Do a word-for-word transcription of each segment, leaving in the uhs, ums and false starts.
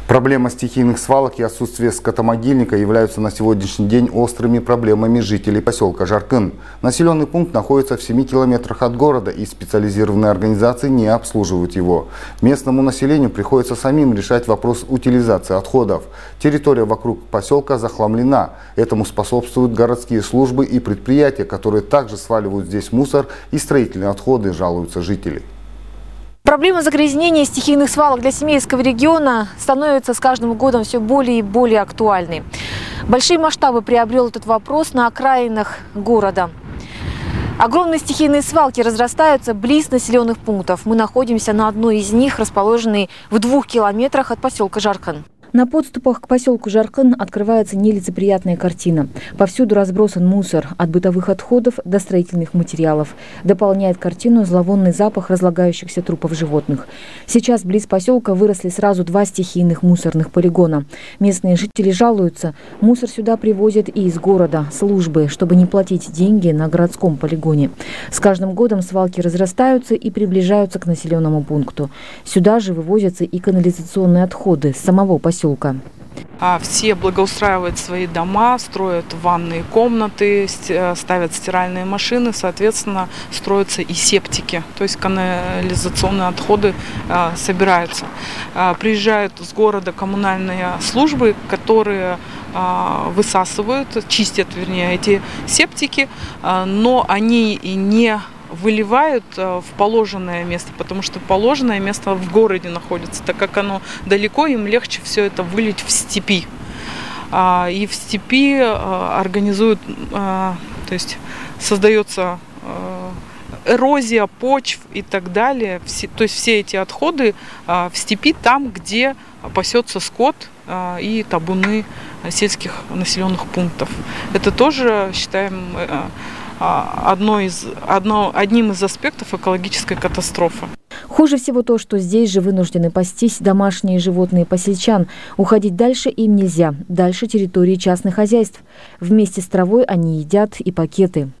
Проблема стихийных свалок и отсутствие скотомогильника являются на сегодняшний день острыми проблемами жителей поселка Жаркын. Населенный пункт находится в семи километрах от города, и специализированные организации не обслуживают его. Местному населению приходится самим решать вопрос утилизации отходов. Территория вокруг поселка захламлена. Этому способствуют городские службы и предприятия, которые также сваливают здесь мусор и строительные отходы, жалуются жители. Проблема загрязнения стихийных свалок для Семейского региона становится с каждым годом все более и более актуальной. Большие масштабы приобрел этот вопрос на окраинах города. Огромные стихийные свалки разрастаются близ населенных пунктов. Мы находимся на одной из них, расположенной в двух километрах от поселка Жаркын. На подступах к поселку Жаркын открывается нелицеприятная картина. Повсюду разбросан мусор, от бытовых отходов до строительных материалов. Дополняет картину зловонный запах разлагающихся трупов животных. Сейчас близ поселка выросли сразу два стихийных мусорных полигона. Местные жители жалуются, мусор сюда привозят и из города, службы, чтобы не платить деньги на городском полигоне. С каждым годом свалки разрастаются и приближаются к населенному пункту. Сюда же вывозятся и канализационные отходы с самого поселка. Все благоустраивают свои дома, строят ванные комнаты, ставят стиральные машины, соответственно, строятся и септики, то есть канализационные отходы собираются. Приезжают с города коммунальные службы, которые высасывают, чистят, вернее, эти септики, но они и не выливают в положенное место, потому что положенное место в городе находится. Так как оно далеко, им легче все это вылить в степи. И в степи организуют, то есть создается эрозия почв и так далее. То есть все эти отходы в степи, там, где пасется скот и табуны сельских населенных пунктов. Это тоже считаем Одно из, одно, одним из аспектов экологической катастрофы. Хуже всего то, что здесь же вынуждены пастись домашние животные поселчан. Уходить дальше им нельзя. Дальше территории частных хозяйств. Вместе с травой они едят и пакеты.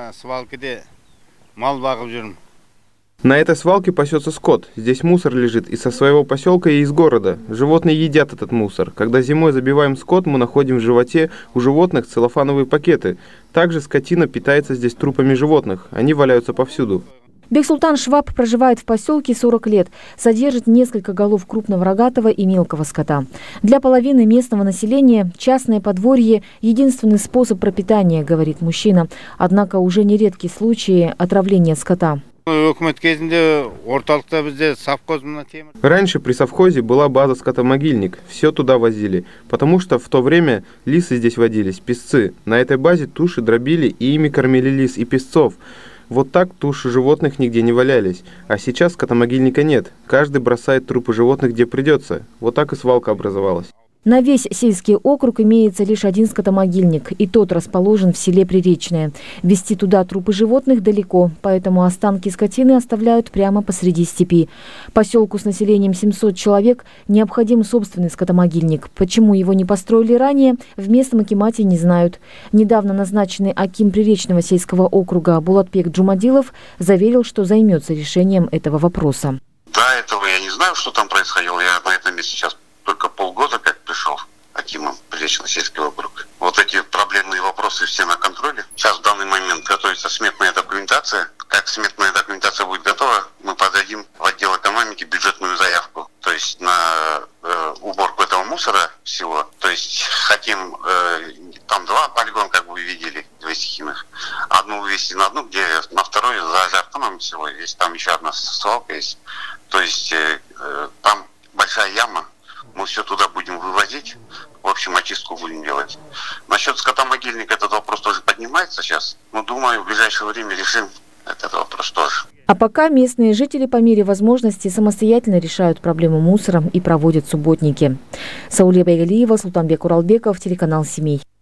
На этой свалке пасется скот. Здесь мусор лежит и со своего поселка, и из города. Животные едят этот мусор. Когда зимой забиваем скот, мы находим в животе у животных целлофановые пакеты. Также скотина питается здесь трупами животных. Они валяются повсюду. Бексултан Шваб проживает в поселке сорок лет, содержит несколько голов крупного рогатого и мелкого скота. Для половины местного населения частное подворье – единственный способ пропитания, говорит мужчина. Однако уже нередки случаи отравления скота. Раньше при совхозе была база скотомогильник, все туда возили, потому что в то время лисы здесь водились, песцы. На этой базе туши дробили и ими кормили лис и песцов. Вот так туши животных нигде не валялись. А сейчас скотомогильника нет, каждый бросает трупы животных где придется. Вот так и свалка образовалась. На весь сельский округ имеется лишь один скотомогильник, и тот расположен в селе Приречное. Везти туда трупы животных далеко, поэтому останки скотины оставляют прямо посреди степи. Поселку с населением семьсот человек необходим собственный скотомогильник. Почему его не построили ранее, в местном акимате не знают. Недавно назначенный аким Приречного сельского округа Булатбек Джумадилов заверил, что займется решением этого вопроса. До этого я не знаю, что там происходило. Я на этом месте сейчас только полгода как пришел акимом Приречный сельский округ. Вот эти проблемные вопросы все на контроле. Сейчас в данный момент готовится сметная документация. Как сметная документация будет готова, мы подадим в отдел экономики бюджетную заявку. То есть на э, уборку этого мусора всего. То есть хотим, э, там два полигона, как вы видели, две стихийных. Одну вывести на одну, где на второй за Жаркыном всего есть. Там еще одна свалка есть. То есть э, э, там большая яма. Мы все туда будем вывозить, в общем, очистку будем делать. Насчет скотомогильника этот вопрос тоже поднимается сейчас. Но думаю, в ближайшее время решим этот вопрос тоже. А пока местные жители по мере возможности самостоятельно решают проблему мусора и проводят субботники. Саулия Байгалиева, Султанбек Уралбеков, телеканал «Семей».